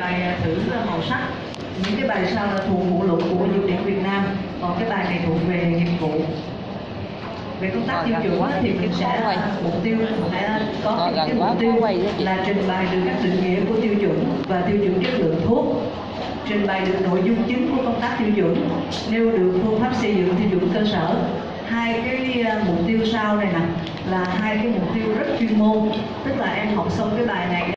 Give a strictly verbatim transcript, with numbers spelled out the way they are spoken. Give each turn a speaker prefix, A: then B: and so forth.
A: bài thử màu sắc. Những cái bài sau là thuộc phụ lục của Dược điển Việt Nam, còn cái bài này thuộc về nghiệp vụ. Về công tác tiêu chuẩn thì mình sẽ mục tiêu sẽ có cái mục tiêu là trình bày được các định nghĩa của tiêu chuẩn và tiêu chuẩn chất lượng thuốc, trình bày được nội dung chính của công tác tiêu chuẩn, nêu được phương pháp xây dựng tiêu chuẩn cơ sở. Hai cái mục tiêu sau này nè là hai cái mục tiêu rất chuyên môn, tức là em học xong cái bài này